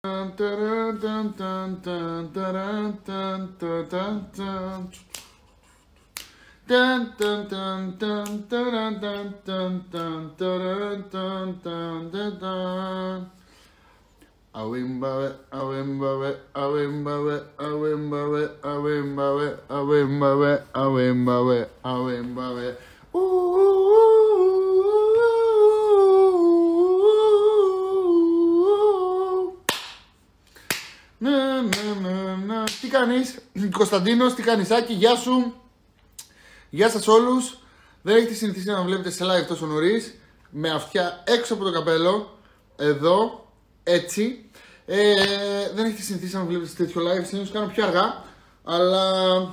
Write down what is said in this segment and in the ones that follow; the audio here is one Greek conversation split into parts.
Τι κάνεις, Κωνσταντίνος, τι κάνεις, Άκη, γεια σου. Γεια σας όλους. Δεν έχετε συνηθίσει να βλέπετε σε live τόσο νωρίς, με αυτιά έξω από το καπέλο, εδώ, έτσι. Δεν έχετε συνηθίσει να βλέπετε σε τέτοιο live, συνήθως κάνω πιο αργά, αλλά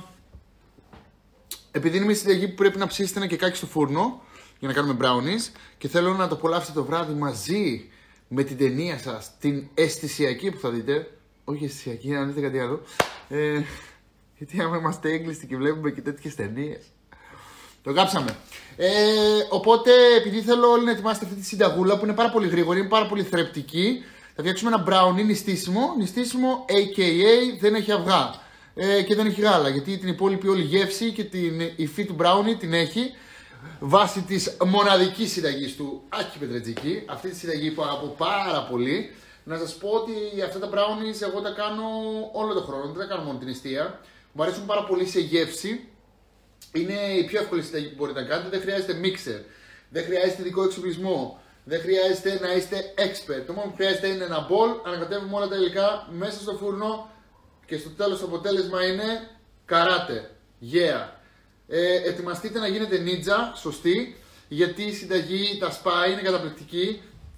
επειδή είναι μια συνταγή που πρέπει να ψήσετε ένα κεκάκι στο φούρνο για να κάνουμε brownies και θέλω να το απολαύσετε το βράδυ μαζί με την ταινία σας, την αισθησιακή που θα δείτε. Όχι αισθησιακή, να δείτε κάτι άλλο. Γιατί άμα είμαστε έγκλειστοι και βλέπουμε και τέτοιες ταινίες, το κάψαμε. Οπότε, επειδή θέλω όλοι να ετοιμάσετε αυτή τη συνταγούλα που είναι πάρα πολύ γρήγορη, είναι πάρα πολύ θρεπτική, θα φτιάξουμε ένα brownie νηστίσιμο. Νηστίσιμο, a.k.a. δεν έχει αυγά και δεν έχει γάλα. Γιατί την υπόλοιπη όλη γεύση και την υφή του brownie την έχει βάσει της μοναδικής συνταγής του Άκη Πετρετζίκη. Αυτή τη συνταγή που αγαπώ πάρα πολύ. Να σας πω ότι αυτά τα brownies εγώ τα κάνω όλο τον χρόνο, δεν τα κάνω μόνο την νηστεία. Μου αρέσουν πάρα πολύ σε γεύση. Είναι η πιο εύκολη συνταγή που μπορείτε να κάνετε. Δεν χρειάζεται mixer, δεν χρειάζεται ειδικό εξοπλισμό, δεν χρειάζεται να είστε expert. Το μόνο που χρειάζεται είναι ένα bol, ανακατεύουμε όλα τα υλικά μέσα στο φούρνο και στο τέλος το αποτέλεσμα είναι καράτε. Yeah! Ετοιμαστείτε να γίνετε ninja, σωστή, γιατί η συνταγή, τα σπα είναι καταπληκτική.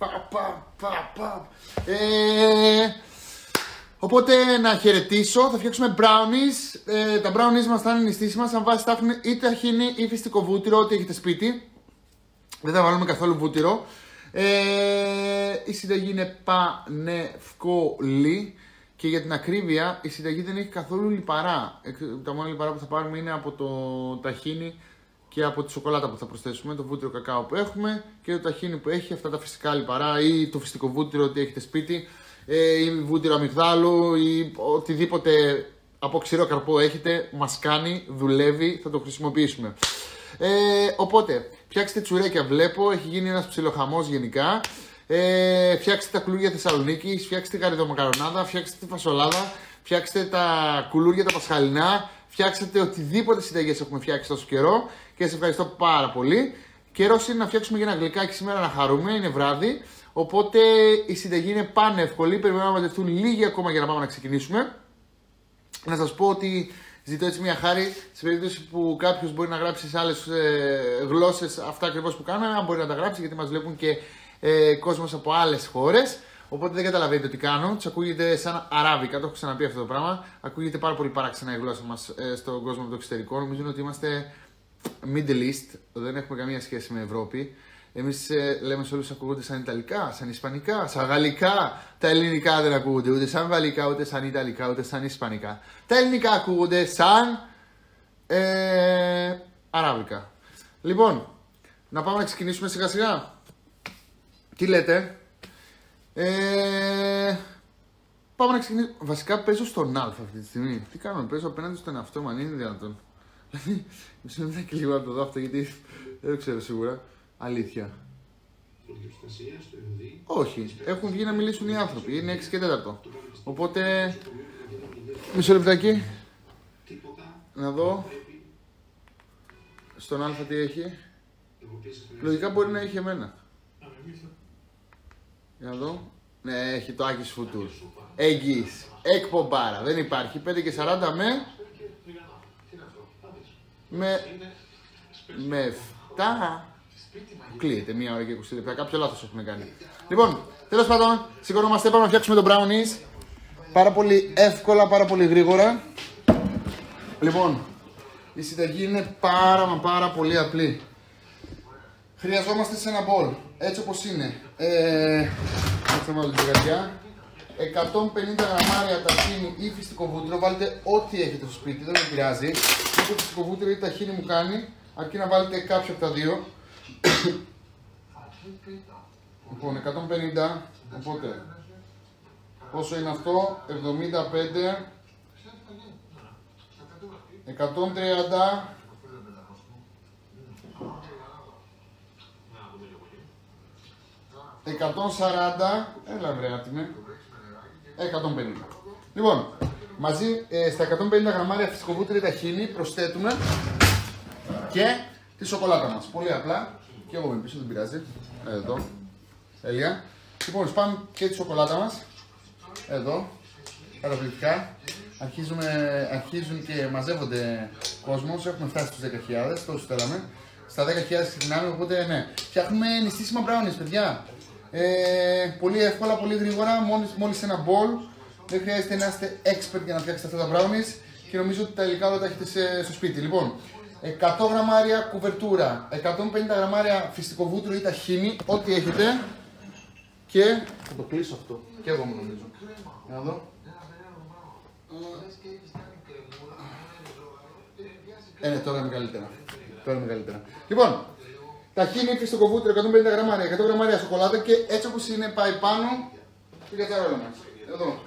Οπότε να χαιρετήσω, θα φτιάξουμε brownies. Τα brownies μας θα είναι νηστίσιμα, σαν βάση θα έχουν ή ταχίνι ή φυστικό βούτυρο, ό,τι έχετε σπίτι. Δεν θα βάλουμε καθόλου βούτυρο. Η συνταγή είναι πανεύκολη και για την ακρίβεια η συνταγή δεν έχει καθόλου λιπαρά. Τα μόνα λιπαρά που θα πάρουμε είναι από το ταχίνι και από τη σοκολάτα που θα προσθέσουμε, το βούτυρο κακάο που έχουμε και το ταχίνι που έχει, αυτά τα φυσικά λιπαρά ή το φυστικό βούτυρο ότι έχετε σπίτι ή βούτυρο αμυγδάλου ή οτιδήποτε από ξηρό καρπό έχετε, μας κάνει, δουλεύει, θα το χρησιμοποιήσουμε. Οπότε, φτιάξτε τσουρέκια, βλέπω, έχει γίνει ένας ψιλοχαμός γενικά. Φτιάξτε τα κουλούρια Θεσσαλονίκης, φτιάξτε γαριδομακαρονάδα, φτιάξτε τη φασολάδα, φτιάξτε τα κουλούρια τα πασχαλινά, φτιάξτε οτιδήποτε συνταγές έχουμε φτιάξει τόσο καιρό και σας ευχαριστώ πάρα πολύ. Καιρός είναι να φτιάξουμε και ένα γλυκάκι σήμερα να χαρούμε, είναι βράδυ. Οπότε η συνταγή είναι πανεύκολη, περιμένουμε να μαζευτούν λίγοι ακόμα για να πάμε να ξεκινήσουμε. Να σας πω ότι ζητώ έτσι μια χάρη, σε περίπτωση που κάποιος μπορεί να γράψει σε άλλες γλώσσες αυτά ακριβώς που κάναμε, αν μπορεί να τα γράψει, γιατί μας βλέπουν και κόσμος από άλλες χώρες. Οπότε δεν καταλαβαίνετε τι κάνω. Τους ακούγεται σαν αράβικα, το έχω ξαναπεί αυτό το πράγμα. Ακούγεται πάρα πολύ παράξενα η γλώσσα μας στον κόσμο από το εξωτερικό. Νομίζουν ότι είμαστε Middle East, δεν έχουμε καμία σχέση με Ευρώπη. Εμείς λέμε σε όλους ακούγονται σαν Ιταλικά, σαν Ισπανικά, σαν Γαλλικά. Τα ελληνικά δεν ακούγονται ούτε σαν Γαλλικά, ούτε σαν Ιταλικά, ούτε σαν Ισπανικά. Τα ελληνικά ακούγονται σαν αράβικα. Λοιπόν, να πάμε να ξεκινήσουμε σιγά σιγά. Τι λέτε? Πάμε να ξεκινήσουμε. Βασικά παίζω στον Α αυτή τη στιγμή. Τι κάνω, παίζω απέναντι στον εαυτό μου, αν είναι δυνατόν. Δηλαδή, μισό και λίγο να το δω αυτό, γιατί δεν το ξέρω σίγουρα. Αλήθεια. Όχι, έχουν βγει να μιλήσουν οι άνθρωποι. Είναι 6 και 4. Οπότε, μισό λεπτάκι. Να δω. Στον Α τι έχει. Λογικά μπορεί να έχει εμένα. Για να δω. Ναι, έχει το Άκης Φουτούρ. Εγγύης. Εκπομπάρα. Δεν υπάρχει. 5 και 40 με 7. Κλείεται 1 ώρα και 20 λεπτά. Κάποιο λάθος έχουμε κάνει. Λοιπόν, τέλος πάντων, σηκωνόμαστε. Πάμε να φτιάξουμε το brownies. Πάρα πολύ εύκολα, πάρα πολύ γρήγορα. Λοιπόν, η συνταγή είναι πάρα πολύ απλή. Χρειαζόμαστε σε ένα μπολ, έτσι όπως είναι. Θα βάλω την καρδιά. 150 γραμμάρια ταχίνι ή φυστικό βούτυρο. Βάλετε ό,τι έχετε στο σπίτι, δεν με πειράζει. Είτε φυστικό βούτυρο ή ταχίνι μου κάνει, αρκεί να βάλετε κάποιο από τα δύο. Λοιπόν, 150. Οπότε Πόσο είναι αυτό? 75, 130, 140, έλα βρε άτιμε, 150. Λοιπόν, μαζί στα 150 γραμμάρια φυσικοβούτυρη ταχίνι προσθέτουμε και τη σοκολάτα μας. Πολύ απλά, και εγώ είμαι πίσω, δεν πειράζει. Εδώ, τέλεια. Λοιπόν, σπάμε και τη σοκολάτα μας. Εδώ, καταπληκτικά. Αρχίζουν και μαζεύονται κόσμος. Έχουμε φτάσει στους 10.000, τόσο θέλαμε. Στα 10.000 ξεκινάμε, οπότε ναι. Φτιάχνουμε νηστίσιμα brownies, παιδιά. Πολύ εύκολα, πολύ γρήγορα, μόλις ένα bowl. Δεν χρειάζεται να είστε expert για να φτιάξετε αυτά τα brownies και νομίζω ότι τα υλικά όλα τα έχετε στο σπίτι. Λοιπόν, 100 γραμμάρια κουβερτούρα, 150 γραμμάρια φυστικοβούτυρο ή ταχίνι, ό,τι έχετε. Και θα το κλείσω αυτό. Και εγώ μου νομίζω. Για να δω. Ναι, τώρα είναι καλύτερα. Τώρα είναι καλύτερα. Λοιπόν, ταχίνι, φυστικοβούτυρο, 150 γραμμάρια, 100 γραμμάρια σοκολάτα και έτσι όπως είναι πάει πάνω την κατσαρόλα μας. Εδώ.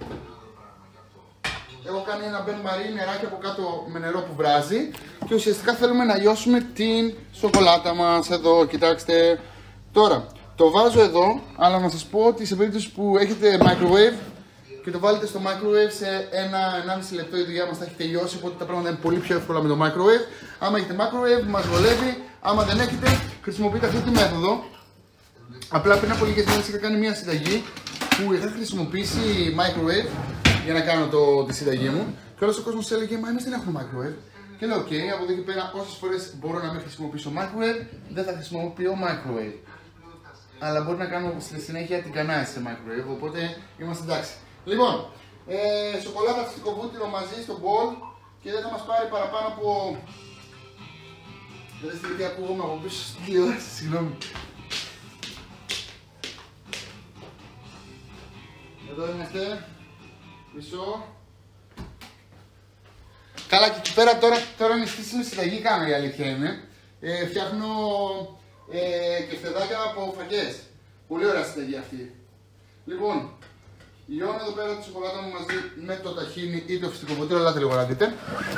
Έχω κάνει ένα μπεν μαρί νεράκι από κάτω με νερό που βράζει και ουσιαστικά θέλουμε να λιώσουμε την σοκολάτα μας. Εδώ, κοιτάξτε. Τώρα, το βάζω εδώ, αλλά να σας πω ότι σε περίπτωση που έχετε microwave και το βάλετε στο microwave σε 1-1,5 λεπτό η δουλειά μας θα έχει τελειώσει, οπότε τα πράγματα είναι πολύ πιο εύκολα με το microwave. Άμα έχετε microwave, μας βολεύει. Άμα δεν έχετε, χρησιμοποιείτε αυτή τη μέθοδο. Απλά πριν από λίγες μέρες είχα κάνει μια συνταγή που είχα χρησιμοποιήσει microwave για να κάνω τη συνταγή μου. Και όλος ο κόσμος έλεγε: μα εμείς δεν έχουμε microwave. Και λέω: OK, από εδώ και πέρα, όσες φορές μπορώ να μην χρησιμοποιήσω microwave, δεν θα χρησιμοποιώ microwave. Αλλά μπορεί να κάνω στη συνέχεια την κανάηση σε microwave, οπότε είμαστε εντάξει. Λοιπόν, σοκολάτα φυστικοβούτυρο μαζί στο bowl και δεν θα μας πάρει παραπάνω από. Δεν είστε γιατί ακούγομαι από πίσω στην τηλεόραση, συγγνώμη. Εδώ είμαστε. Μισό. Καλά, και εκεί πέρα τώρα είναι στήσιμη συνταγή κάνω, η αλήθεια είναι. Φτιάχνω κεφτεδάκια από φακές. Πολύ ωραία συνταγή αυτή. Λοιπόν, λιώνω εδώ πέρα τη σοκολάτα μου μαζί με το ταχίνι ή το φυστικοβούτυρο, ελάτε λίγο να δείτε.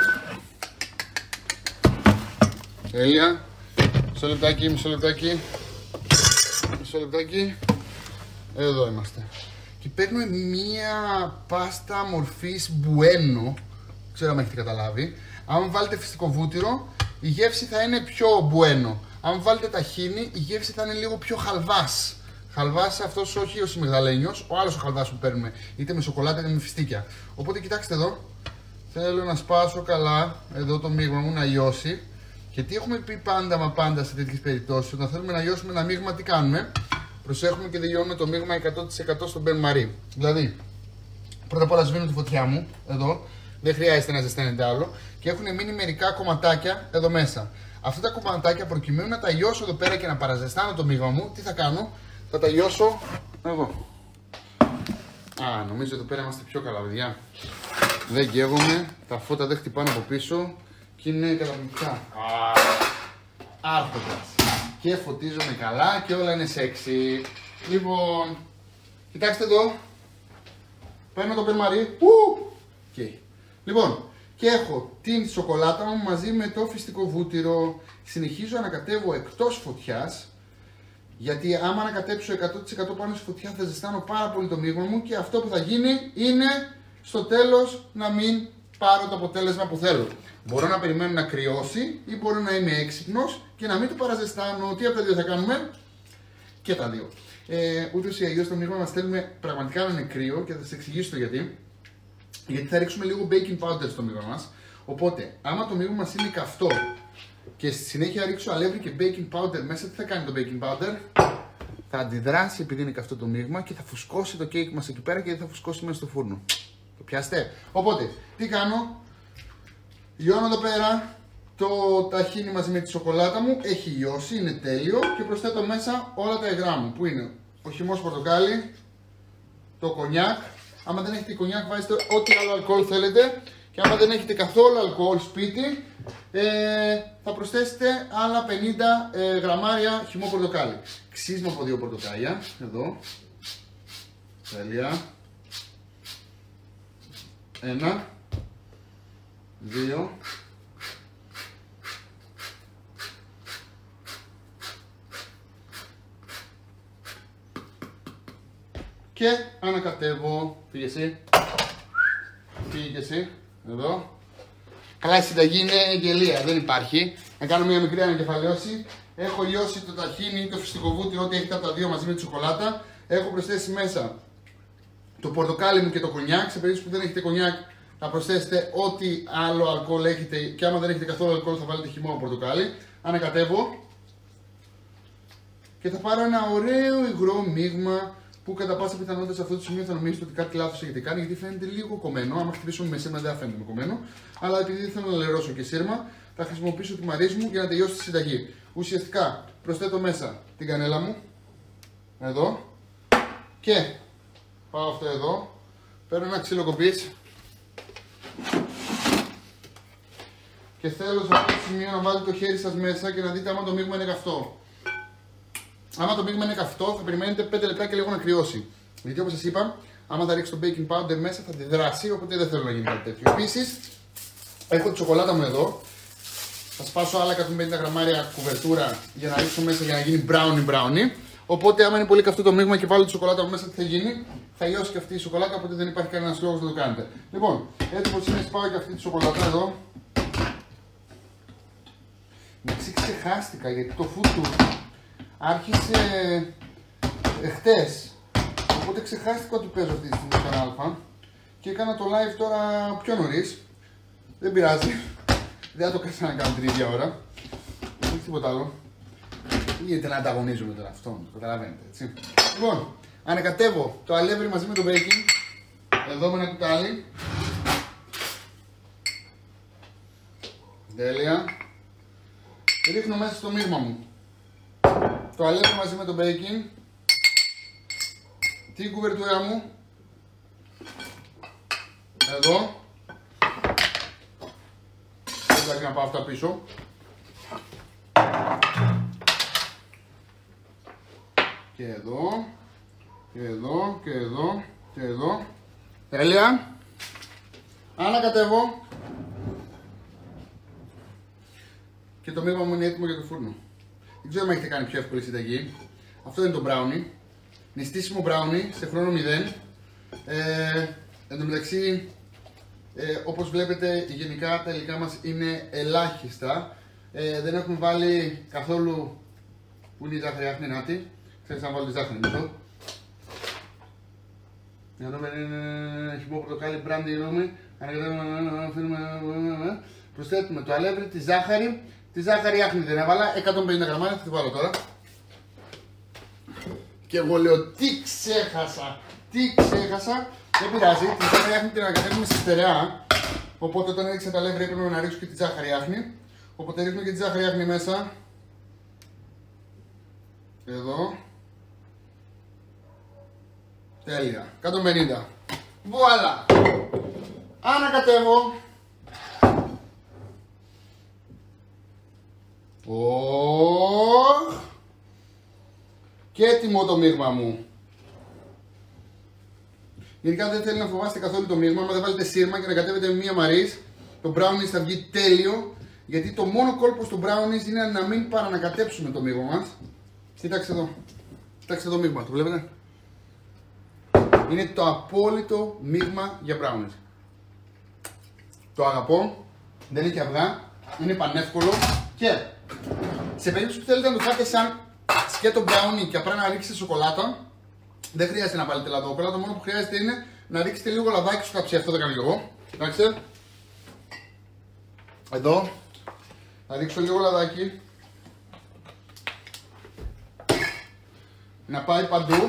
Τέλεια. Μισό λεπτάκι, μισό λεπτάκι. Μισό λεπτάκι. Εδώ είμαστε. Και παίρνουμε μία πάστα μορφής μπουένο. Ξέρω αν έχετε καταλάβει. Αν βάλετε φυστικοβούτυρο, η γεύση θα είναι πιο μπουένο. Αν βάλετε ταχίνι, η γεύση θα είναι λίγο πιο χαλβάς. Χαλβάς αυτός, όχι ο σιμιγδαλένιος, ο άλλος ο χαλβάς που παίρνουμε. Είτε με σοκολάτα είτε με φιστίκια. Οπότε κοιτάξτε εδώ. Θέλω να σπάσω καλά εδώ το μείγμα μου να λιώσει. Γιατί έχουμε πει πάντα μα πάντα σε τέτοιες περιπτώσεις, όταν θέλουμε να λιώσουμε ένα μείγμα, τι κάνουμε? Προσέχουμε και δεν λιώνουμε το μείγμα 100% στον μπεν μαρί. Δηλαδή, πρώτα απ' όλα σβήνω τη φωτιά μου, εδώ, δεν χρειάζεται να ζεσταίνεται άλλο, και έχουν μείνει μερικά κομματάκια εδώ μέσα. Αυτά τα κομματάκια, προκειμένου να τα λιώσω εδώ πέρα και να παραζεστάνω το μείγμα μου, τι θα κάνω? Θα τα λιώσω εδώ. Α, νομίζω εδώ πέρα είμαστε πιο καλά, παιδιά. Δεν καίγομαι, τα φώτα δεν χτυπάνε από πίσω και είναι καταπληκτικά. Άρχοντας. Και φωτίζομαι καλά και όλα είναι sexy. Λοιπόν, κοιτάξτε εδώ. Παίρνω το περμαρί. Okay. Λοιπόν, και έχω την σοκολάτα μου μαζί με το φυστικοβούτυρο. Συνεχίζω να ανακατεύω εκτός φωτιάς. Γιατί άμα ανακατέψω 100% πάνω στη φωτιά θα ζεστάνω πάρα πολύ το μείγμα μου και αυτό που θα γίνει είναι στο τέλος να μην πάρω το αποτέλεσμα που θέλω. Μπορώ να περιμένω να κρυώσει ή μπορώ να είμαι έξυπνος και να μην το παραζεστάνω. Τι από τα δύο θα κάνουμε? Και τα δύο. Ούτως ή αλλιώς το μείγμα μας θέλουμε πραγματικά να είναι κρύο και θα σας εξηγήσω το γιατί. Γιατί θα ρίξουμε λίγο baking powder στο μείγμα μας. Οπότε, άμα το μείγμα μας είναι καυτό και στη συνέχεια ρίξω αλεύρι και baking powder μέσα, τι θα κάνει το baking powder? Θα αντιδράσει επειδή είναι καυτό το μείγμα και θα φουσκώσει το κέικ μας εκεί πέρα και δεν θα φουσκώσει μέσα στο φούρνο. Το πιάστε? Οπότε, τι κάνω? Λιώνω εδώ πέρα το ταχίνι μαζί με τη σοκολάτα μου, έχει λιώσει, είναι τέλειο και προσθέτω μέσα όλα τα υγρά μου που είναι ο χυμός πορτοκάλι, το κονιάκ. Άμα δεν έχετε κονιάκ βάζετε ό,τι άλλο αλκοόλ θέλετε και άμα δεν έχετε καθόλου αλκοόλ σπίτι θα προσθέσετε άλλα 50 γραμμάρια χυμό πορτοκάλι. Ξύσμα από 2 πορτοκάλια, εδώ, τέλεια. 1, 2, και ανακατεύω. Φύγε εσύ. Φύγε και εσύ. Εδώ. Καλά, η συνταγή είναι γελία, δεν υπάρχει. Να κάνω μια μικρή ανακεφαλαίωση. Έχω λιώσει το ταχίνι, το φυστικό βούτυρο, ό,τι έχετε από τα δύο μαζί με τη σοκολάτα. Έχω προσθέσει μέσα το πορτοκάλι μου και το κονιάκ. Σε περίπτωση που δεν έχετε κονιάκ, θα προσθέσετε ό,τι άλλο αλκοόλ έχετε. Και άμα δεν έχετε καθόλου αλκοόλ, θα βάλετε χυμό πορτοκάλι. Ανακατεύω. Και θα πάρω ένα ωραίο υγρό μείγμα που κατά πάσα πιθανότητα σε αυτό το σημείο θα νομίζετε ότι κάτι λάθος έχετε κάνει, γιατί φαίνεται λίγο κομμένο. Άμα χτυπήσω με σύρμα δεν θα φαίνεται κομμένο. Αλλά επειδή θέλω να λερώσω και σύρμα, θα χρησιμοποιήσω τη μαρίζ μου για να τελειώσει τη συνταγή. Ουσιαστικά προσθέτω μέσα την κανέλα μου. Εδώ. Και πάω αυτό εδώ. Παίρνω ένα ξύλο κοπής. Και θέλω σε αυτό το σημείο να βάλετε το χέρι σας μέσα και να δείτε άμα το μείγμα είναι καυτό. Άμα το μείγμα είναι καυτό, θα περιμένετε 5 λεπτά και λίγο να κρυώσει. Γιατί όπως σας είπα, άμα θα ρίξω το baking powder μέσα θα αντιδράσει, οπότε δεν θέλω να γίνει κάτι τέτοιο. Επίσης, έχω τη σοκολάτα μου εδώ. Θα σπάσω άλλα 150 γραμμάρια κουβερτούρα για να ρίξω μέσα για να γίνει brownie. Οπότε, άμα είναι πολύ καυτό το μείγμα και βάλω τη σοκολάτα μου μέσα, τι θα γίνει? Θα λιώσει και αυτή η σοκολάτα, οπότε δεν υπάρχει κανένας λόγος να το κάνετε. Λοιπόν, έτσι όπως είναι, σπάω και αυτή τη σοκολάτα εδώ. Ξεχάστηκα γιατί το φούτου άρχισε χτες. Οπότε ξεχάστηκα ότι παίζω αυτή τη στιγμή στον Α και έκανα το live τώρα πιο νωρίς. Δεν πειράζει. Δεν θα το κάτσα να κάνω την ίδια ώρα. Όχι τίποτα άλλο. Γιατί να ανταγωνίζουμε τώρα αυτό, το καταλαβαίνετε, έτσι. Λοιπόν, ανακατεύω το αλεύρι μαζί με το baking. Εδώ με ένα κουτάλι. Τέλεια. Ρίχνω μέσα στο μείγμα μου το αλεύρι μαζί με το baking, την κουβερτούρα μου, εδώ, εντάξει να πάω αυτά πίσω, και εδώ, και εδώ, και εδώ, και εδώ, τέλεια, ανακατεύω. Και το μείγμα μου είναι έτοιμο για το φούρνο. Δεν ξέρω αν έχετε κάνει πιο εύκολη συνταγή. Αυτό είναι το brownie. Νηστίσιμο brownie σε χρόνο 0. Εν τω μεταξύ, όπως βλέπετε, γενικά τα υλικά μας είναι ελάχιστα. Δεν έχουμε βάλει καθόλου. Πού είναι η ζάχαρη άχνη, νάτι. Ξέρεις να βάλω τη ζάχαρη εδώ. Εδώ είναι χυμό πορτοκάλι, μπράντι, νόμι. Προσθέτουμε το αλεύρι, τη ζάχαρη. Τη ζάχαρη άχνη δεν έβαλα, 150 γραμμάρια, θα τη βάλω τώρα. Και εγώ λέω τι ξέχασα, δεν πειράζει, τη ζάχαρη άχνη την ανακατεύουμε στη στερεά. Οπότε όταν έριξα τα αλεύρι έπρεπε να ρίξω και τη ζάχαρη άχνη. Οπότε ρίχνω και τη ζάχαρη άχνη μέσα. Εδώ. Τέλεια, 150. Βουάλα! Ανακατεύω. Και έτοιμο το μείγμα μου. Γενικά δεν θέλει να φοβάστε καθόλου το μείγμα. Αν δεν βάλετε σύρμα και να κατέβετε με μία μαρίς, το brownies θα βγει τέλειο. Γιατί το μόνο κόλπο στο brownies είναι να μην παρανακατέψουμε το μείγμα μας. Κοιτάξτε εδώ. Κοιτάξτε το μείγμα, το βλέπετε? Είναι το απόλυτο μείγμα για brownies. Το αγαπώ. Δεν έχει αυγά. Είναι πανεύκολο. Και σε περίπτωση που θέλετε να το φάτε σαν σκέτο brownie και απλά να ρίξετε σοκολάτα, δεν χρειάζεται να βάλετε λαδόκολλα. Το μόνο που χρειάζεται είναι να ρίξετε λίγο λαδάκι στο καψί. Αυτό δεν κάνω εγώ. Εντάξει. Εδώ θα ρίξω λίγο λαδάκι. Να πάει παντού.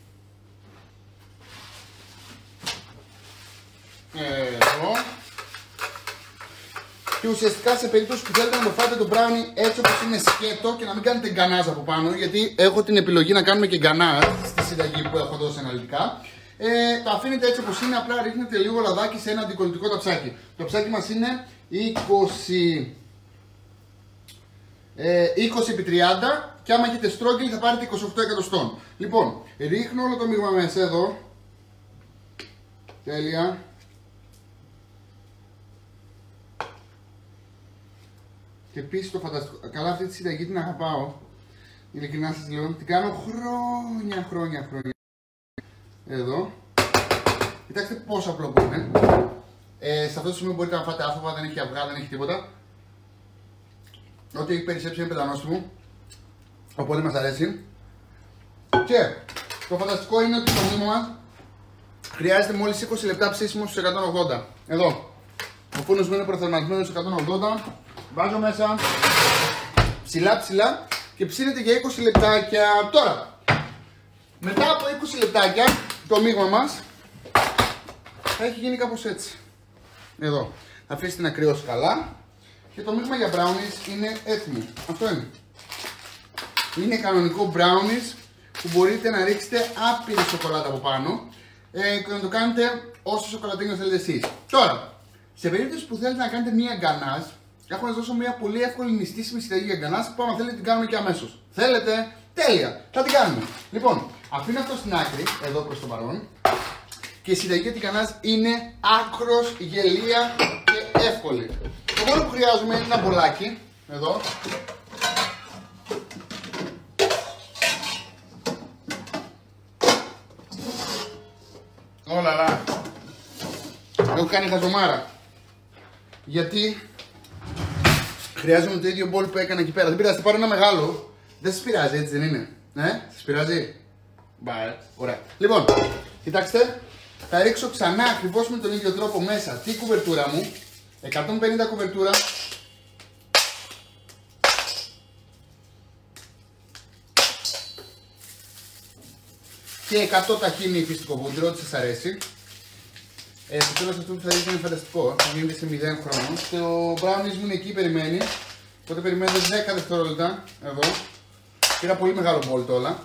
Εδώ. Και ουσιαστικά σε περίπτωση που θέλετε να το φάτε το brownie έτσι όπως είναι σκέτο και να μην κάνετε γκανάζ από πάνω, γιατί έχω την επιλογή να κάνουμε και γκανάζ στη συνταγή που έχω δώσει αναλυτικά. Το αφήνετε έτσι όπως είναι, απλά ρίχνετε λίγο λαδάκι σε ένα αντικολλητικό ταψάκι. Το ψάκι μας είναι 20x30 και άμα έχετε στρόγγυλ θα πάρετε 28 εκατοστών. Λοιπόν, ρίχνω όλο το μείγμα μέσα εδώ. Τέλεια. Και επίσης το φανταστικό. Καλά, αυτή τη συνταγή την αγαπάω. Ειλικρινά σας λέω. Την κάνω χρόνια. Εδώ. Κοιτάξτε πόσο απλό που είναι. Σε αυτό το σημείο μπορείτε να φάτε άφοβα, δεν έχει αυγά, δεν έχει τίποτα. Ό,τι έχει περισσέψει είναι πετανόστιμο. Οπότε μας αρέσει. Και το φανταστικό είναι ότι το μείγμα μας χρειάζεται μόλις 20 λεπτά ψήσιμο στους 180. Εδώ. Ο φούρνος μου είναι προθερμασμένος στους 180. Βάζω μέσα ψηλά και ψήνεται για 20 λεπτάκια. Τώρα, μετά από 20 λεπτάκια το μείγμα μας θα έχει γίνει κάπως έτσι. Εδώ. Θα αφήσετε να κρυώσει καλά και το μείγμα για brownies είναι έτοιμο. Αυτό είναι. Είναι κανονικό brownies που μπορείτε να ρίξετε άπειρη σοκολάτα από πάνω και να το κάνετε όσο σοκολατίνιο θέλετε εσείς. Τώρα, σε περίπτωση που θέλετε να κάνετε μία γκανάζ, έχω να σας δώσω μία πολύ εύκολη νηστίσιμη συνταγή για γκανάζ που άμα θέλετε την κάνουμε και αμέσως. Θέλετε? Τέλεια! Θα την κάνουμε. Λοιπόν, αφήνω αυτό στην άκρη, εδώ προς το παρόν. Και η συνταγή για την γκανάζ είναι άκρος γελία και εύκολη. Το μόνο που χρειάζομαι είναι ένα μπολάκι, εδώ. Όλαλα. Έχω κάνει χαζομάρα. Γιατί χρειάζομαι το ίδιο μπολ που έκανα εκεί πέρα. Δεν πειράζει, θα πάρω ένα μεγάλο. Δεν σας πειράζει, έτσι δεν είναι? Σας πειράζει? Μπαρ, ωραία. Λοιπόν, κοιτάξτε. Θα ρίξω ξανά ακριβώς με τον ίδιο τρόπο μέσα την κουβερτούρα μου. 150 κουβερτούρα. Και 100 ταχίνι φυστικό βούτυρο, ό,τι σας αρέσει. Στο τέλος αυτό που θα δείτε είναι φανταστικό. Θα γίνεται σε 0 χρόνο. Το brownies μου είναι εκεί, περιμένει. Οπότε περιμένετε 10 δευτερόλεπτα. Εδώ. Πήρα πολύ μεγάλο μπολ τώρα.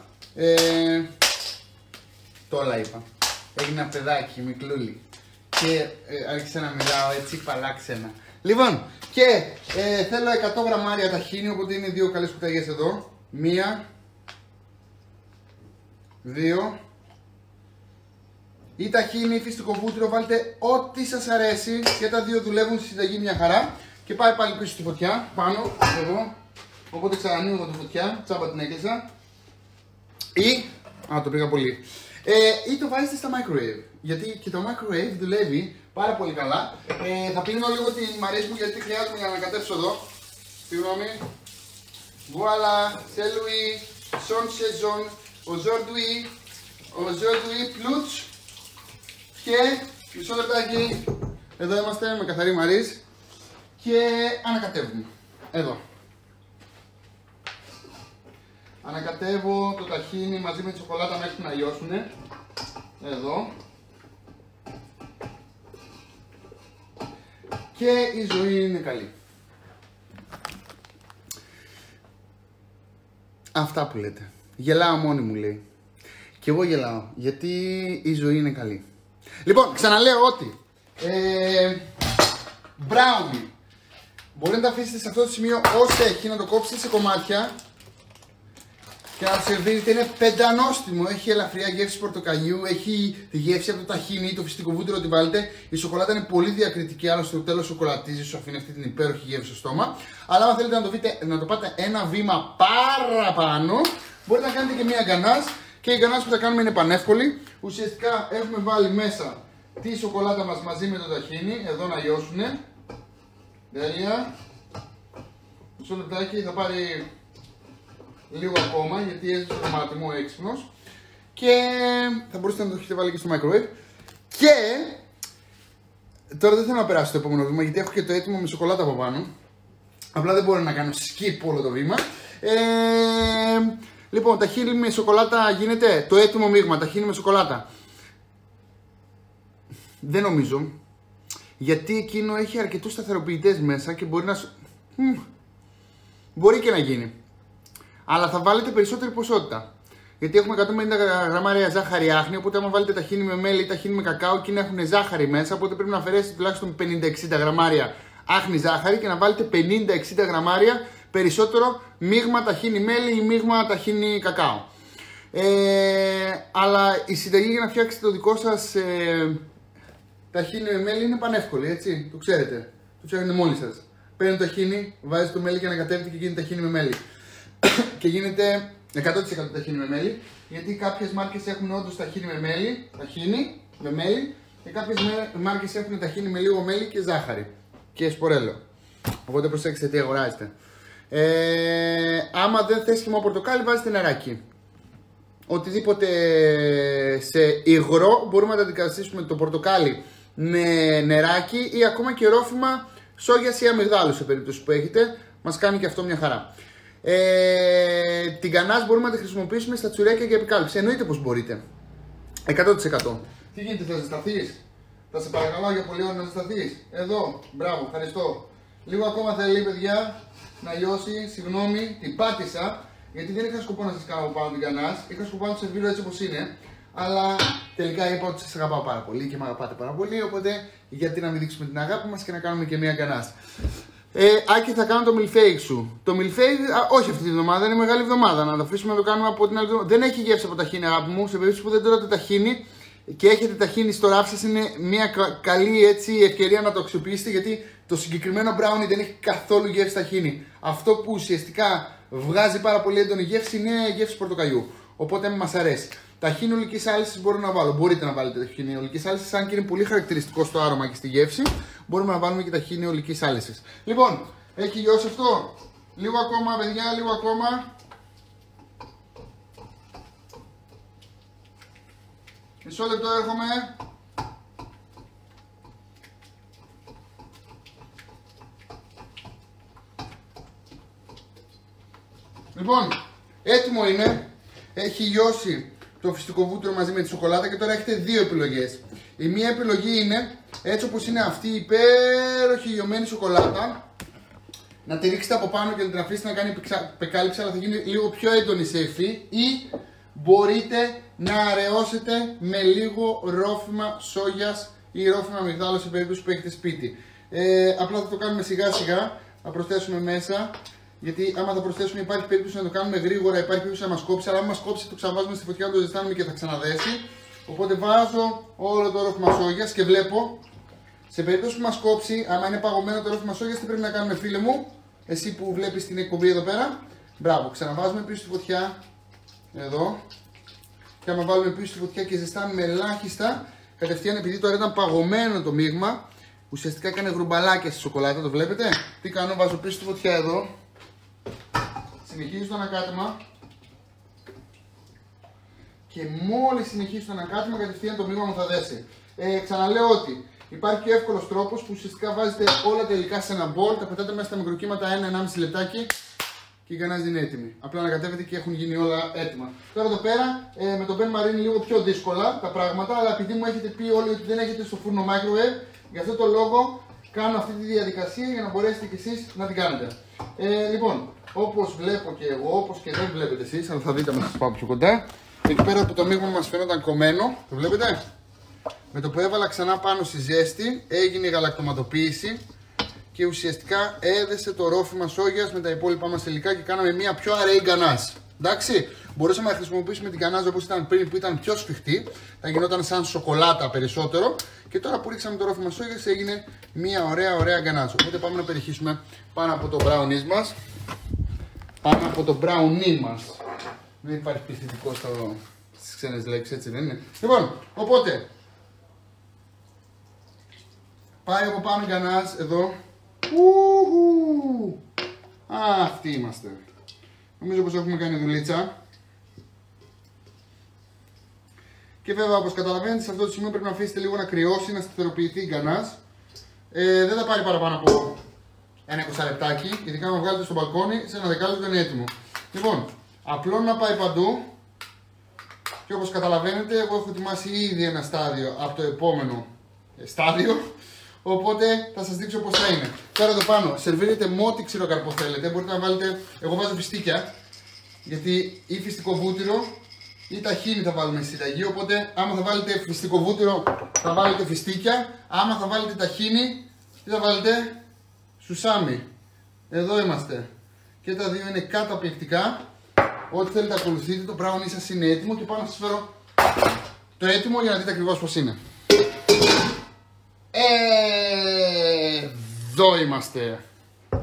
Τώρα είπα. Έγινα παιδάκι, μικρούλι. Και άρχισα να μιλάω έτσι παλάξενα. Λοιπόν, και θέλω 100 γραμμάρια ταχίνι, οπότε είναι δύο καλές κουταλιές εδώ. 1, 2. Ή ταχίνι ή φυστικό βούτυρο, βάλτε ό,τι σας αρέσει και τα δύο δουλεύουν στη συνταγή μια χαρά. Και πάει πάλι πίσω στη φωτιά, πάνω, εδώ. Οπότε ξανανοίγω τη φωτιά, τσάμπα την έκλεισα. Ή, το πήγα πολύ. Ή το βάζετε στα microwave, γιατί και το microwave δουλεύει πάρα πολύ καλά. Θα πλύνω λίγο τη μαρίζ μου γιατί χρειάζομαι για να ανακατεύσω εδώ. Συγγνώμη. Voilà, c'est lui, son saison, aujourd'hui plus. Και μισό λεπτάκι, εδώ είμαστε με καθαρή μαρίζ και ανακατεύουμε. Εδώ. Ανακατεύω το ταχίνι μαζί με τη σοκολάτα μέχρι να λιώσουνε. Εδώ. Και η ζωή είναι καλή. Αυτά που λέτε. Γελάω μόνη μου, λέει. Και εγώ γελάω, γιατί η ζωή είναι καλή. Λοιπόν, ξαναλέω ότι brownie μπορείτε να τα αφήσετε σε αυτό το σημείο όσο έχει, να το κόψετε σε κομμάτια και να το σερβίρετε. Είναι πεντανόστιμο, έχει ελαφριά γεύση πορτοκαλιού, έχει τη γεύση από το ταχίνι, το φυστικό βούτυρο ότι βάλετε. Η σοκολάτα είναι πολύ διακριτική, αλλά στο τέλος σοκολατίζει, σου αφήνει αυτή την υπέροχη γεύση στο στόμα. Αλλά αν θέλετε να το πάτε ένα βήμα παραπάνω, μπορείτε να κάνετε και μία γκανάζ. Και η γκανάζ που θα κάνουμε είναι πανεύκολη. Ουσιαστικά έχουμε βάλει μέσα τη σοκολάτα μας μαζί με το ταχίνι, εδώ να λιώσουνε. Τέλεια. Μισό λεπτάκι, θα πάρει λίγο ακόμα γιατί έζησε το μάτι μου έξυπνος. Και θα μπορούσατε να το έχετε βάλει και στο microwave. Και τώρα δεν θέλω να περάσω το επόμενο βήμα γιατί έχω και το έτοιμο με σοκολάτα από πάνω. Απλά δεν μπορώ να κάνω skip όλο το βήμα. Λοιπόν, ταχίνι με σοκολάτα γίνεται, το έτοιμο μείγμα, ταχίνι με σοκολάτα. Δεν νομίζω, γιατί εκείνο έχει αρκετούς σταθεροποιητές μέσα και μπορεί να... μπορεί και να γίνει. Αλλά θα βάλετε περισσότερη ποσότητα. Γιατί έχουμε 150 γραμμάρια ζάχαρη άχνη, οπότε άμα βάλετε ταχίνι με μέλι ή ταχίνι με κακάο, εκείνα έχουν ζάχαρη μέσα, οπότε πρέπει να αφαιρέσετε τουλάχιστον 50-60 γραμμάρια άχνη ζάχαρη και να βάλετε 50-60 γραμμάρια περισσότερο μείγμα ταχίνι μέλι ή μείγμα ταχίνι κακάο. Αλλά η συνταγή για να φτιάξετε το δικό σας ταχίνι με μέλι είναι πανεύκολη, έτσι, το ξέρετε. Το φτιάχνετε μόνοι σας. παίρνει το ταχίνι, βάζει το μέλι και ανακατεύεται και γίνεται ταχίνι με μέλι. Και γίνεται 100% ταχίνι με μέλι, γιατί κάποιες μάρκες έχουν όντως ταχίνι με μέλι, και κάποιες μάρκες έχουν ταχίνι με λίγο μέλι και ζάχαρη και σπορέλο. Οπότε προσέξτε τι αγοράζετε. Άμα δεν θες χυμό πορτοκάλι, βάζετε νεράκι. Οτιδήποτε σε υγρό μπορούμε να τα αντικαταστήσουμε το πορτοκάλι με νεράκι ή ακόμα και ρόφημα σόγιας ή αμυγδάλου σε περίπτωση που έχετε. Μας κάνει και αυτό μια χαρά. Την γκανάζ μπορούμε να τη χρησιμοποιήσουμε στα τσουρέκια για επικάλυψη. Εννοείται πως μπορείτε. 100%. Τι γίνεται, θα ζεσταθείς? Θα σε παρακαλώ για πολύ ώρα να ζεσταθείς. Εδώ, μπράβο, ευχαριστώ. Λίγο ακόμα θέλει, παιδιά, να λιώσει. Συγγνώμη, την πάτησα. Γιατί δεν είχα σκοπό να σας κάνω πάνω την γκανάζ. Είχα σκοπό να σας σερβίρω έτσι όπως είναι. Αλλά τελικά είπα ότι σας αγαπάω πάρα πολύ και με αγαπάτε πάρα πολύ. Οπότε γιατί να μην δείξουμε την αγάπη μας και να κάνουμε και μια γκανάζ. Άκη, θα κάνω το μιλφέικ σου. Το μιλφέικ, όχι αυτή τη βδομάδα, είναι μεγάλη εβδομάδα. Να το αφήσουμε να το κάνουμε από την άλλη εβδομάδα. Δεν έχει γεύση από ταχίνι, αγάπη μου. Σε περίπτωση που δεν τρώτε ταχίνι και έχετε ταχίνι στο ράφι σας, είναι μια καλή έτσι, ευκαιρία να το αξιοποιήσετε, γιατί το συγκεκριμένο brownie δεν έχει καθόλου γεύση ταχίνι. Αυτό που ουσιαστικά βγάζει πάρα πολύ έντονη γεύση είναι γεύση πορτοκαλιού. Οπότε μας αρέσει. Ταχίνι ολικής άλυσης μπορώ να βάλω. Μπορείτε να βάλετε ταχίνι ολικής άλυσης, αν και είναι πολύ χαρακτηριστικό στο άρωμα και στη γεύση. Μπορούμε να βάλουμε και ταχίνι ολικής άλυσης. Λοιπόν, έχει λιώσει αυτό. Λίγο ακόμα, παιδιά, λίγο ακόμα. Μισό λεπτό, έρχομαι. Λοιπόν, έτοιμο είναι. Έχει λιώσει το φυστικό βούτυρο μαζί με τη σοκολάτα και τώρα έχετε δύο επιλογές. Η μία επιλογή είναι, έτσι όπως είναι αυτή η υπέροχη λιωμένη σοκολάτα, να τη ρίξετε από πάνω και να την αφήσετε να κάνει επεκάλυψη, αλλά θα γίνει λίγο πιο έντονη σε υφή, ή μπορείτε να αραιώσετε με λίγο ρόφημα σόγιας ή ρόφημα αμυγδάλου σε περίπτωση που έχετε σπίτι. Απλά θα το κάνουμε σιγά σιγά, θα προσθέσουμε μέσα. Γιατί άμα θα προσθέσουμε, υπάρχει περίπτωση να το κάνουμε γρήγορα, υπάρχει περίπτωση να μας κόψει. Αλλά αν μας κόψει, το ξαναβάζουμε στη φωτιά, να το ζεστάνουμε και θα ξαναδέσει. Οπότε βάζω όλο το ρόφημα σόγιας και βλέπω. Σε περίπτωση που μας κόψει, άμα είναι παγωμένο το ρόφημα σόγιας, τι πρέπει να κάνουμε, φίλε μου? Εσύ που βλέπεις την εκπομπή εδώ πέρα. Μπράβο, ξαναβάζουμε πίσω στη φωτιά. Εδώ. Και άμα βάλουμε πίσω στη φωτιά και ζεστάνουμε ελάχιστα, κατευθείαν, επειδή τώρα ήταν παγωμένο το μείγμα, ουσιαστικά έκανε γρουμπαλάκια στη σοκολάτα, το βλέπετε? Τι κάνω, βάζω πίσω στη φωτιά εδώ. Συνεχίζω το ανακάτεμα και μόλις συνεχίσω το ανακάτεμα, κατευθείαν το μείγμα μου θα δέσει. Ξαναλέω ότι υπάρχει και εύκολος τρόπος που ουσιαστικά βάζετε όλα τα υλικά σε ένα μπολ, τα πετάτε μέσα στα μικροκύματα 1-1,5 λεπτάκι και η γκανάζ είναι έτοιμη. Απλά ανακατεύετε και έχουν γίνει όλα έτοιμα. Τώρα εδώ πέρα με το Ben Marie είναι λίγο πιο δύσκολα τα πράγματα, αλλά επειδή μου έχετε πει όλοι ότι δεν έχετε στο φούρνο microwave, γι' αυτό το λόγο κάνω αυτή τη διαδικασία για να μπορέσετε κι εσείς να την κάνετε. Λοιπόν, όπως βλέπω και εγώ, όπως και δεν βλέπετε εσείς, αλλά θα δείτε να σας πάω πιο κοντά. Εκεί πέρα που το μείγμα μας φαίνονταν κομμένο, το βλέπετε? Με το που έβαλα ξανά πάνω στη ζέστη, έγινε η γαλακτοματοποίηση και ουσιαστικά έδεσε το ρόφημα σόγιας με τα υπόλοιπα μας υλικά και κάναμε μια πιο αραιή γκανάζ. Εντάξει, μπορούσαμε να χρησιμοποιήσουμε την γκανάζ όπως ήταν πριν, που ήταν πιο σφιχτή, θα γινόταν σαν σοκολάτα περισσότερο, και τώρα που ρίξαμε το ρόφημα σόγιας έγινε μια ωραία γκανάζ. Οπότε πάμε να περιχύσουμε πάνω από το brownies μας. Πάνω από το brownie μας. Δεν υπάρχει πληθυντικό στις ξένες λέξεις, έτσι δεν είναι? Λοιπόν, οπότε πάει από πάνω η γκανάζ εδώ. Αυτοί είμαστε. Νομίζω πως έχουμε κάνει δουλίτσα. Και βέβαια, όπως καταλαβαίνετε, σε αυτό το σημείο πρέπει να αφήσετε λίγο να κρυώσει, να σταθεροποιηθεί η γκανάζ. Δεν θα πάρει παραπάνω από ένα 20 λεπτάκι, ειδικά να βγάλετε στο μπαλκόνι, σε ένα δεκάλεπτο είναι έτοιμο. Λοιπόν, απλό να πάει παντού. Και όπως καταλαβαίνετε, εγώ έχω ετοιμάσει ήδη ένα στάδιο από το επόμενο στάδιο. Οπότε θα σας δείξω πώς θα είναι. Τώρα εδώ πάνω σερβίρετε με ό,τι ξηροκαρπό θέλετε. Μπορείτε να βάλετε, εγώ βάζω φιστίκια, γιατί ή φιστικό βούτυρο ή ταχίνι θα βάλουμε στη συνταγή. Οπότε άμα θα βάλετε φιστικό βούτυρο θα βάλετε φιστίκια. Άμα θα βάλετε ταχίνι, τι θα βάλετε? Σουσάμι. Εδώ είμαστε. Και τα δύο είναι καταπληκτικά. Ό,τι θέλετε ακολουθείτε. Το brownie σας είναι έτοιμο και πάω να σας φέρω το έτοιμο για να δείτε ακριβώς πώς είναι. Εδώ είμαστε.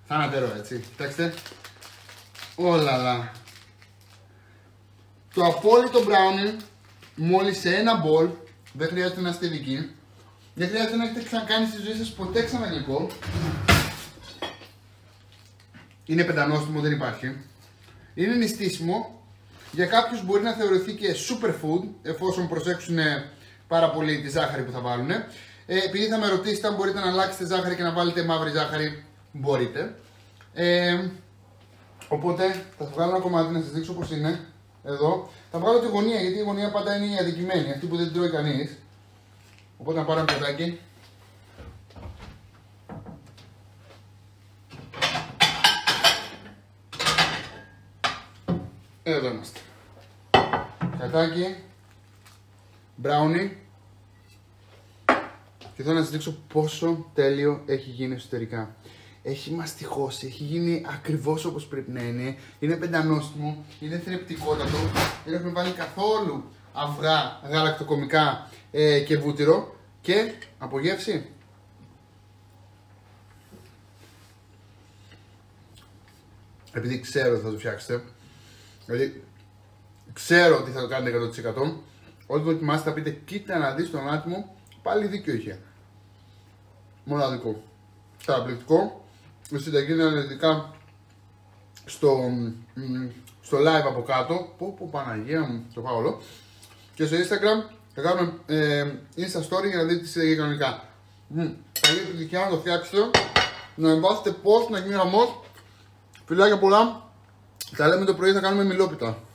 θανατερό έτσι. Κοιτάξτε. Όλαλα. Το απόλυτο brownie μόλις σε ένα μπολ. Δεν χρειάζεται να είστε ειδικοί. Δεν χρειάζεται να έχετε ξανακάνει στη ζωή σας ποτέ ξανά γλυκό. Είναι πεντανόστιμο, δεν υπάρχει. Είναι νηστίσιμο. Για κάποιους μπορεί να θεωρηθεί και superfood, εφόσον προσέξουν πάρα πολύ τη ζάχαρη που θα βάλουν. Επειδή θα με ρωτήσετε αν μπορείτε να αλλάξετε ζάχαρη και να βάλετε μαύρη ζάχαρη, μπορείτε. Οπότε θα βγάλω ένα κομμάτι να σας δείξω πως είναι. Εδώ. Θα βγάλω τη γωνία, γιατί η γωνία πάντα είναι η αδικημένη, αυτή που δεν την τρώει κανείς. Οπότε να πάρω ένα πιατάκι. Εδώ είμαστε. Πιατάκι. Μπράουνι. Και θέλω να σας δείξω πόσο τέλειο έχει γίνει εσωτερικά. Έχει μαστιχώσει, έχει γίνει ακριβώς όπως πρέπει να είναι. Είναι πεντανόστιμο, είναι θρεπτικότατο. Δεν έχουμε βάλει καθόλου αυγά, γαλακτοκομικά και βούτυρο. Και από γεύση. Επειδή ξέρω ότι θα το φτιάξετε. Δηλαδή ξέρω ότι θα το κάνετε 100%. Όταν το δοκιμάσετε θα πείτε κοίτα να δεις τον άτιμο. Πάλι δίκιο είχε. Μοναδικό. Καταπληκτικό. Η συνταγή είναι αναλυτικά στο live από κάτω. Πω Παναγία μου, το πάω όλο. Και στο Instagram θα κάνουμε Insta story για να δείτε τη συνταγή κανονικά. Καλή επιτυχία να το φτιάξετε. Να εμβάσετε πώς να γίνει χαμός. Φιλάκια πολλά. Τα λέμε το πρωί, θα κάνουμε μιλόπιτα.